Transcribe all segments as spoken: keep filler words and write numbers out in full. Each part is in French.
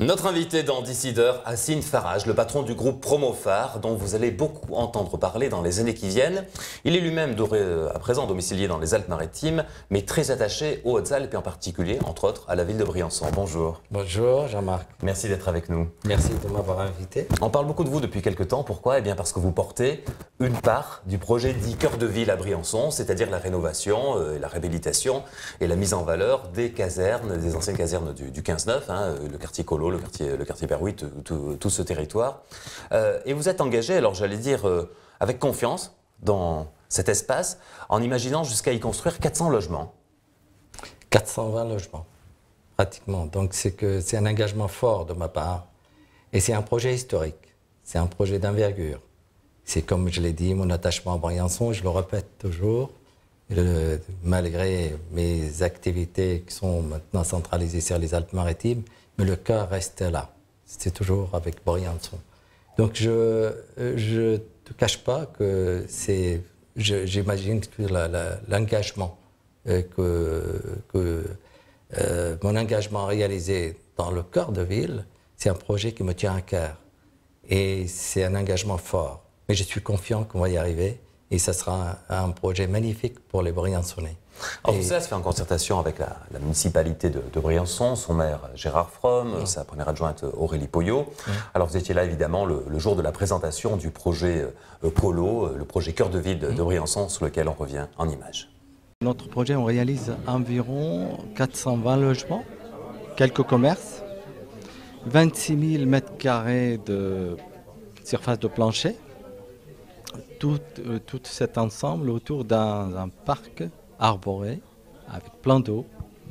Notre invité dans Décideur, Hassine Faraj, le patron du groupe Promophare, dont vous allez beaucoup entendre parler dans les années qui viennent. Il est lui-même à présent domicilié dans les Alpes-Maritimes, mais très attaché aux Hautes-Alpes et en particulier, entre autres, à la ville de Briançon. Bonjour. Bonjour Jean-Marc. Merci d'être avec nous. Merci de m'avoir invité. On parle beaucoup de vous depuis quelques temps. Pourquoi? Eh bien parce que vous portez une part du projet dit Cœur de Ville à Briançon, c'est-à-dire la rénovation, euh, la réhabilitation et la mise en valeur des casernes, des anciennes casernes du, du quinze neuf, hein, le quartier Colo, le quartier, le quartier Perouit, tout, tout, tout ce territoire. Euh, et vous êtes engagé, alors j'allais dire, euh, avec confiance dans cet espace, en imaginant jusqu'à y construire quatre cents logements. quatre cent vingt logements, pratiquement. Donc c'est que c'est un engagement fort de ma part. Et c'est un projet historique. C'est un projet d'envergure. C'est comme je l'ai dit, mon attachement à Briançon, je le répète toujours, le, malgré mes activités qui sont maintenant centralisées sur les Alpes-Maritimes, mais le cœur reste là. C'est toujours avec Briançon. Donc je ne te cache pas que c'est, j'imagine que l'engagement, euh, que, que euh, mon engagement réalisé dans le cœur de ville, c'est un projet qui me tient à cœur. Et c'est un engagement fort. Mais je suis confiant qu'on va y arriver et ça sera un, un projet magnifique pour les Briançonnais. Alors, tout ça se fait en concertation avec la, la municipalité de, de Briançon, son maire Gérard Fromm, mmh. sa première adjointe Aurélie Poyot. Mmh. Alors vous étiez là évidemment le, le jour de la présentation du projet euh, Colo, euh, le projet Cœur de Ville de, mmh. de Briançon, sur lequel on revient en images. Notre projet, on réalise environ quatre cent vingt logements, quelques commerces, vingt-six mille mètres carrés de surface de plancher, tout, euh, tout cet ensemble autour d'un parc arboré avec plein d'eau,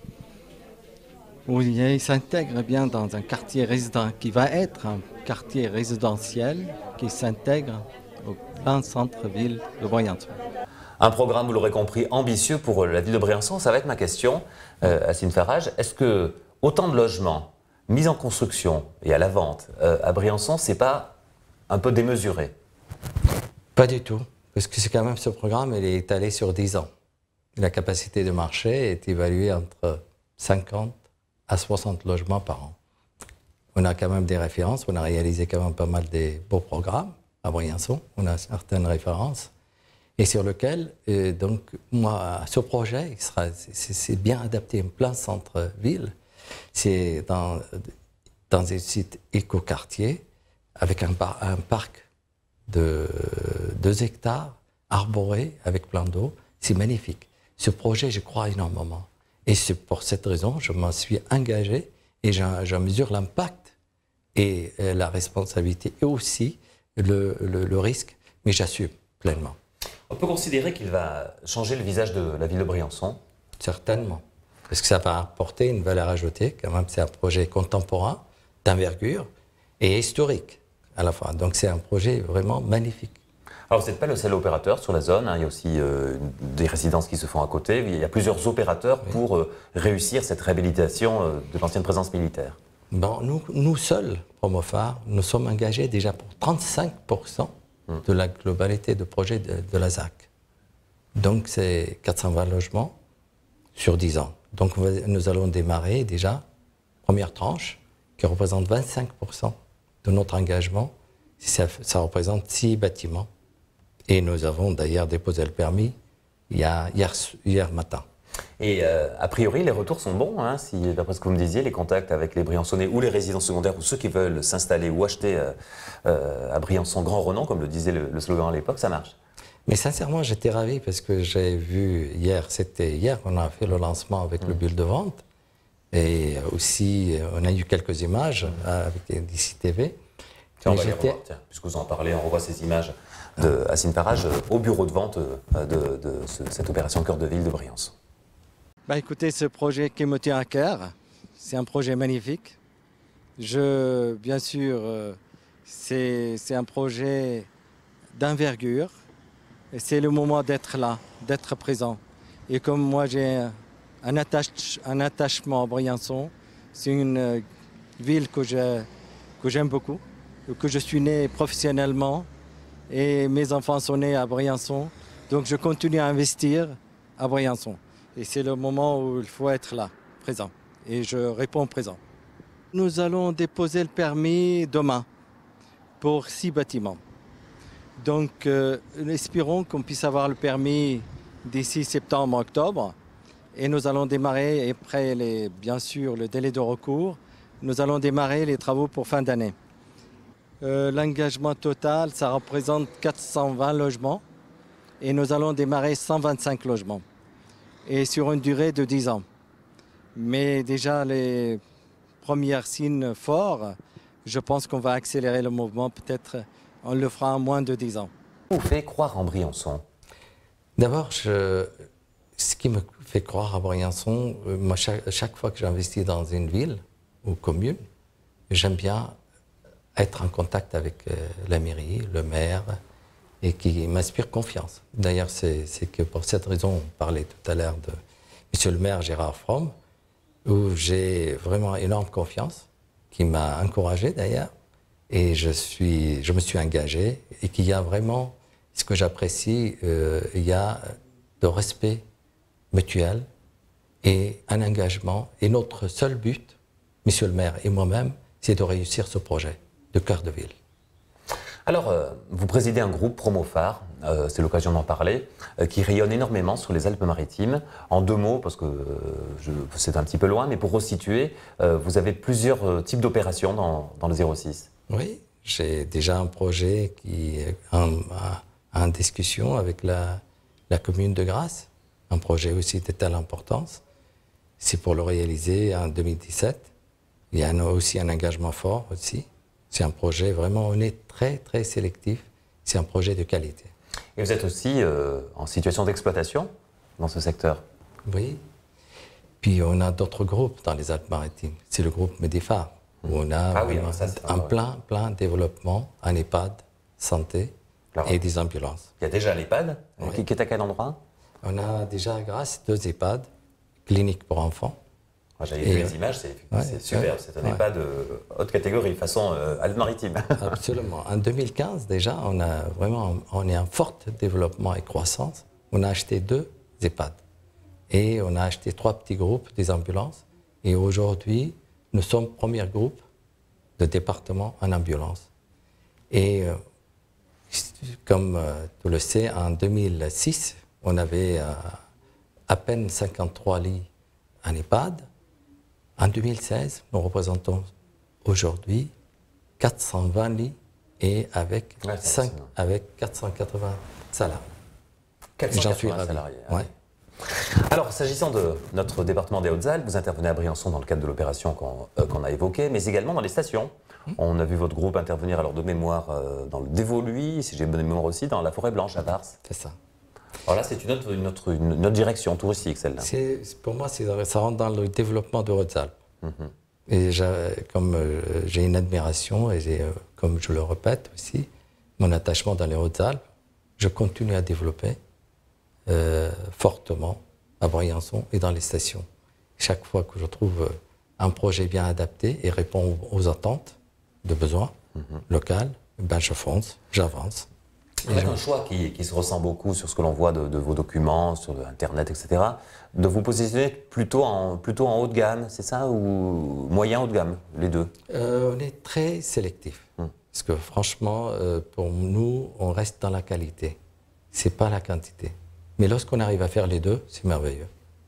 où il s'intègre bien dans un quartier résident qui va être un quartier résidentiel qui s'intègre au plein centre-ville de Briançon. Un programme, vous l'aurez compris, ambitieux pour la ville de Briançon. Ça va être ma question, euh, Hassine Faraj. Est-ce que autant de logements mis en construction et à la vente euh, à Briançon, c'est pas un peu démesuré? Pas du tout, parce que c'est quand même ce programme, il est étalé sur dix ans. La capacité de marché est évaluée entre cinquante à soixante logements par an. On a quand même des références, on a réalisé quand même pas mal de beaux programmes à Briançon, on a certaines références, et sur lequel, euh, donc, moi, ce projet, c'est bien adapté en plein centre-ville. C'est dans, dans un site éco-quartier, avec un, par, un parc de deux hectares, arboré, avec plein d'eau. C'est magnifique. Ce projet, je crois énormément. Et c'est pour cette raison, je m'en suis engagé et j'en mesure l'impact et la responsabilité et aussi le, le, le risque, mais j'assume pleinement. On peut considérer qu'il va changer le visage de la ville de Briançon? Certainement. Parce que ça va apporter une valeur ajoutée. Quand même, c'est un projet contemporain, d'envergure et historique à la fois. Donc c'est un projet vraiment magnifique. Alors vous n'êtes pas le seul opérateur sur la zone, hein. Il y a aussi euh, des résidences qui se font à côté. Il y a plusieurs opérateurs oui. pour euh, réussir cette réhabilitation euh, de l'ancienne présence militaire. Bon, nous, nous seuls, Promophare, nous sommes engagés déjà pour trente-cinq pour cent hum. de la globalité de projet de, de la Z A C. Donc c'est quatre cent vingt logements sur dix ans. Donc nous allons démarrer déjà, première tranche, qui représente vingt-cinq pour cent de notre engagement. Ça, ça représente six bâtiments. Et nous avons d'ailleurs déposé le permis il y a, hier, hier matin. Et euh, a priori, les retours sont bons, hein, si, d'après ce que vous me disiez, les contacts avec les Briançonnais ou les résidents secondaires ou ceux qui veulent s'installer ou acheter euh, euh, à Briançon grand renom, comme le disait le, le slogan à l'époque, ça marche. Mais sincèrement, j'étais ravi parce que j'ai vu hier, c'était hier qu'on a fait le lancement avec mmh. le bulle de vente. Et aussi, on a eu quelques images mmh. avec D C T V. Tiens, on va les revoir, tiens, puisque vous en parlez, on revoit ces images de Hassine Faraj au bureau de vente de, de, de ce, cette opération Cœur de Ville de Briançon. Bah écoutez, ce projet qui me tient à cœur, c'est un projet magnifique. Je, bien sûr, euh, c'est un projet d'envergure. C'est le moment d'être là, d'être présent. Et comme moi, j'ai un, attache, un attachement à Briançon, c'est une euh, ville que j'aime beaucoup, que je suis né professionnellement. Et mes enfants sont nés à Briançon, donc je continue à investir à Briançon. Et c'est le moment où il faut être là, présent. Et je réponds présent. Nous allons déposer le permis demain pour six bâtiments. Donc, euh, espérons qu'on puisse avoir le permis d'ici septembre-octobre. Et nous allons démarrer, et après les, bien sûr le délai de recours, nous allons démarrer les travaux pour fin d'année. Euh, L'engagement total, ça représente quatre cent vingt logements et nous allons démarrer cent vingt-cinq logements. Et sur une durée de dix ans. Mais déjà les premiers signes forts, je pense qu'on va accélérer le mouvement, peut-être on le fera en moins de dix ans. Qu'est-ce qui vous fait croire en Briançon? D'abord, je... ce qui me fait croire à Briançon, moi, chaque, chaque fois que j'investis dans une ville ou commune, j'aime bien être en contact avec euh, la mairie, le maire, et qui m'inspire confiance. D'ailleurs, c'est que pour cette raison, on parlait tout à l'heure de Monsieur le maire Gérard Fromm, où j'ai vraiment énorme confiance, qui m'a encouragé d'ailleurs, et je, suis, je me suis engagé, et qu'il y a vraiment, ce que j'apprécie, euh, il y a de respect mutuel et un engagement. Et notre seul but, Monsieur le maire et moi-même, c'est de réussir ce projet de cœur de ville. Alors, euh, vous présidez un groupe Promophare, euh, c'est l'occasion d'en parler, euh, qui rayonne énormément sur les Alpes-Maritimes. En deux mots, parce que euh, c'est un petit peu loin, mais pour resituer, euh, vous avez plusieurs euh, types d'opérations dans, dans le zéro six. Oui, j'ai déjà un projet qui est en, en discussion avec la, la commune de Grasse, un projet aussi de telle importance. C'est pour le réaliser en deux mille dix-sept. Il y a un, aussi un engagement fort aussi. C'est un projet vraiment, on est très très sélectif. C'est un projet de qualité. Et vous êtes aussi euh, en situation d'exploitation dans ce secteur? Oui. Puis on a d'autres groupes dans les Alpes-Maritimes. C'est le groupe Medifar, où on a ah oui, ça, un plein, plein développement, un EHPAD, santé alors, et des ambulances. Il y a déjà l'EHPAD, oui. qui, qui est à quel endroit? On a déjà, grâce, deux EHPAD, cliniques pour enfants. J'avais vu les images, c'est ouais, super, ouais, c'est un ouais. EHPAD de haute catégorie, façon euh, Alpes-Maritimes. Absolument. En deux mille quinze, déjà, on, a vraiment, on est en fort développement et croissance. On a acheté deux EHPAD et on a acheté trois petits groupes, des ambulances. Et aujourd'hui, nous sommes premier groupe de département en ambulance. Et euh, comme euh, tu le sais, en deux mille six, on avait euh, à peine cinquante-trois lits en EHPAD. En deux mille seize, nous représentons aujourd'hui quatre cent vingt lits et avec, ouais, cinq, avec quatre cent quatre-vingts salariés. quatre cent quatre-vingts salariés. Ouais. Ouais. Alors, s'agissant de notre département des Hautes-Alpes, vous intervenez à Briançon dans le cadre de l'opération qu'on euh, qu'on a évoquée, mais également dans les stations. Mmh. On a vu votre groupe intervenir, alors de mémoire, euh, dans le Dévoluy, si j'ai bonne mémoire aussi, dans la Forêt Blanche à Vars. C'est ça. Alors là, c'est une autre, une, autre, une autre direction touristique, celle-là. Pour moi, ça rentre dans le développement de Hautes-Alpes. Mmh. Et comme euh, j'ai une admiration, et euh, comme je le répète aussi, mon attachement dans les Hautes-Alpes, je continue à développer euh, fortement à Briançon et dans les stations. Chaque fois que je trouve un projet bien adapté et répond aux, aux attentes de besoins mmh. locaux, ben je fonce, j'avance. C'est un choix qui, qui se ressent beaucoup sur ce que l'on voit de, de vos documents, sur Internet, et cetera, de vous positionner plutôt en, plutôt en haut de gamme, c'est ça, ou moyen haut de gamme, les deux? euh, On est très sélectif. Hum. Parce que franchement, euh, pour nous, on reste dans la qualité. Ce n'est pas la quantité. Mais lorsqu'on arrive à faire les deux, c'est merveilleux.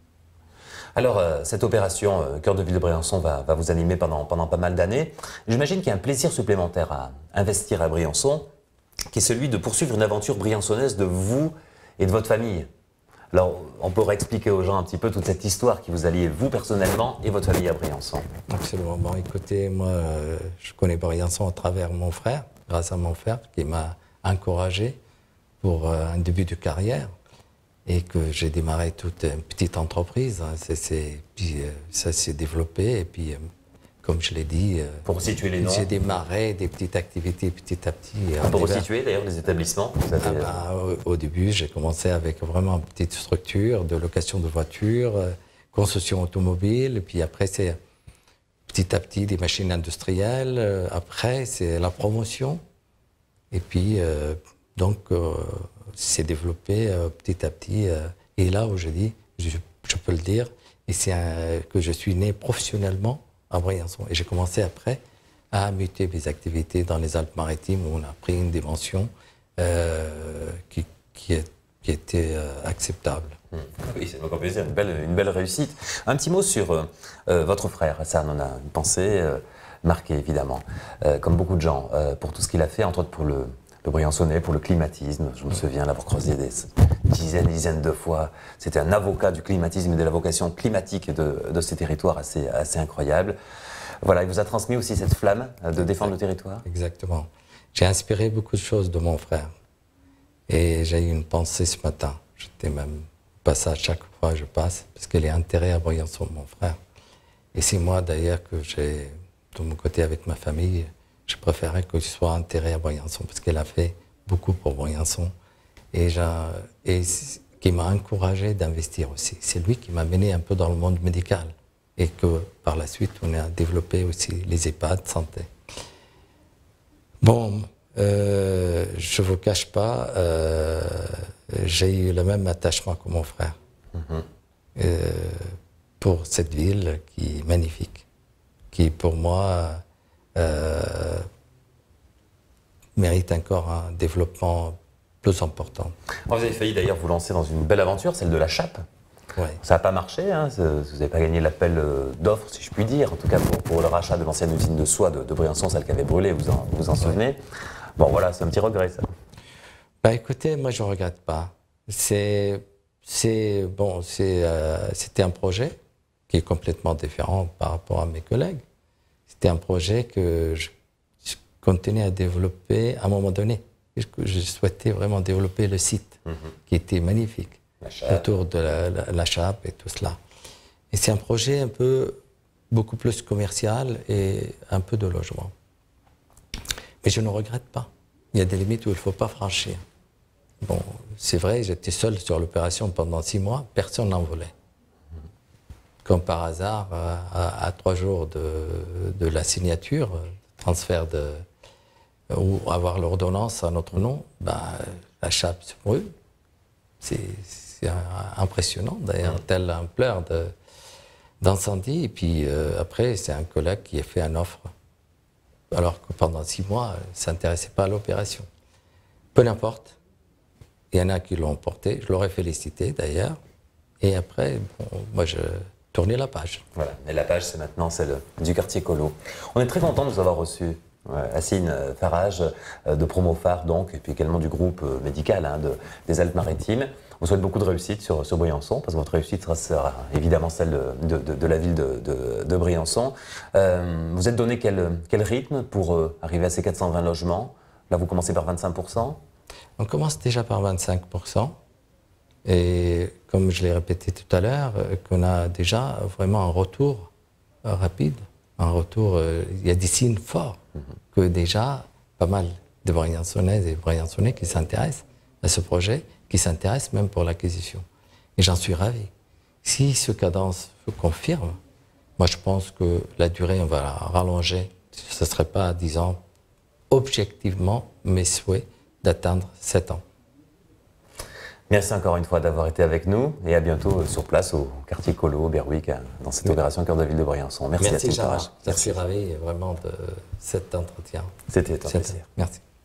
Alors, euh, cette opération euh, Cœur de Ville de Briançon va, va vous animer pendant, pendant pas mal d'années. J'imagine qu'il y a un plaisir supplémentaire à investir à Briançon, qui est celui de poursuivre une aventure briançonnaise de vous et de votre famille. Alors, on pourrait expliquer aux gens un petit peu toute cette histoire qui vous allie, vous personnellement, et votre famille à Briançon. Absolument. Bon, écoutez, moi, euh, je connais Briançon à travers mon frère, grâce à mon frère, qui m'a encouragé pour euh, un début de carrière, et que j'ai démarré toute une petite entreprise. Hein, c'est, c'est, puis euh, ça s'est développé, et puis... Euh, Comme je l'ai dit, pour situer les noms, j'ai démarré des petites activités petit à petit. Pour resituer d'ailleurs les établissements vous avez... ah bah, au, au début, j'ai commencé avec vraiment une petite structure de location de voitures, concession automobile, et puis après c'est petit à petit des machines industrielles, après c'est la promotion, et puis euh, donc euh, c'est développé euh, petit à petit, euh, et là où je dis, je, je peux le dire, et c'est que je suis né professionnellement à à Briançon. Et j'ai commencé après à muter mes activités dans les Alpes-Maritimes, où on a pris une dimension euh, qui, qui, est, qui était euh, acceptable. Mmh. Oui, c'est encore plaisir, une belle, une belle réussite. Un petit mot sur euh, votre frère, Hassan. On a une pensée euh, marquée, évidemment, euh, comme beaucoup de gens, euh, pour tout ce qu'il a fait, entre autres pour le, le Briançonnais, pour le climatisme. Je me souviens l'avoir croisé des dizaines et dizaines de fois. C'était un avocat du climatisme et de la vocation climatique de, de ces territoires assez, assez incroyable. Voilà, il vous a transmis aussi cette flamme de défendre le territoire. Exactement. J'ai inspiré beaucoup de choses de mon frère. Et j'ai eu une pensée ce matin. J'étais même passé à chaque fois que je passe, parce qu'il est enterré à Briançon, mon frère. Et c'est moi d'ailleurs que j'ai, de mon côté avec ma famille, je préférais qu'il soit enterré à Briançon, parce qu'il a fait beaucoup pour Briançon. Et, et qui m'a encouragé d'investir aussi. C'est lui qui m'a mené un peu dans le monde médical. Et que par la suite, on a développé aussi les EHPAD santé. Bon, euh, je ne vous cache pas, euh, j'ai eu le même attachement que mon frère mmh. euh, pour cette ville qui est magnifique, qui pour moi euh, mérite encore un développement plus important. Vous avez failli d'ailleurs vous lancer dans une belle aventure, celle de la Chape. Ouais. Ça n'a pas marché, hein, vous n'avez pas gagné l'appel d'offres, si je puis dire, en tout cas pour, pour le rachat de l'ancienne usine de soie de, de Briançon, celle qui avait brûlé, vous en, vous en souvenez. Ouais. Bon voilà, c'est un petit regret ça. Bah écoutez, moi je ne regrette pas. C'est, c'est, bon, c'est, euh, c'était un projet qui est complètement différent par rapport à mes collègues. C'était un projet que je, je continuais à développer à un moment donné. Je, je souhaitais vraiment développer le site, mm-hmm. qui était magnifique. Autour de la, la, la Chape et tout cela. Et c'est un projet un peu, beaucoup plus commercial et un peu de logement. Mais je ne regrette pas. Il y a des limites où il ne faut pas franchir. Bon, c'est vrai, j'étais seul sur l'opération pendant six mois, personne n'en voulait. Comme par hasard, à, à trois jours de, de la signature, transfert de, ou avoir l'ordonnance à notre nom, ben, la Chape se brûle. C'est C'est impressionnant, d'ailleurs, telle ampleur de, d'incendie. Et puis euh, après, c'est un collègue qui a fait une offre, alors que pendant six mois, il ne s'intéressait pas à l'opération. Peu n'importe, il y en a qui l'ont porté, je l'aurais félicité d'ailleurs. Et après, bon, moi, je tournais la page. Voilà, et la page, c'est maintenant celle du quartier Colo. On est très content de vous avoir reçu. Hassine Farage de Promophare donc, et puis également du groupe médical hein, de, des Alpes-Maritimes. On souhaite beaucoup de réussite sur, sur Briançon, parce que votre réussite sera, sera évidemment celle de, de, de, de la ville de, de, de Briançon. Euh, vous êtes donné quel, quel rythme pour euh, arriver à ces quatre cent vingt logements? Là, vous commencez par vingt-cinq pour cent? On commence déjà par vingt-cinq pour cent. Et comme je l'ai répété tout à l'heure, qu'on a déjà vraiment un retour euh, rapide. Un retour, euh, il y a des signes forts mmh. que déjà pas mal de Briançonnaises et Briançonnais qui s'intéressent à ce projet, qui s'intéressent même pour l'acquisition. Et j'en suis ravi. Si ce cadence se confirme, moi je pense que la durée, on va la rallonger. Ce ne serait pas, disons, objectivement mes souhaits d'atteindre sept ans. Merci encore une fois d'avoir été avec nous et à bientôt sur place au quartier Colo, au Berwick, dans cette oui. opération Cœur de Ville de Briançon. Merci, Merci Charles. Je suis ravi vraiment de cet entretien. C'était un plaisir. Merci.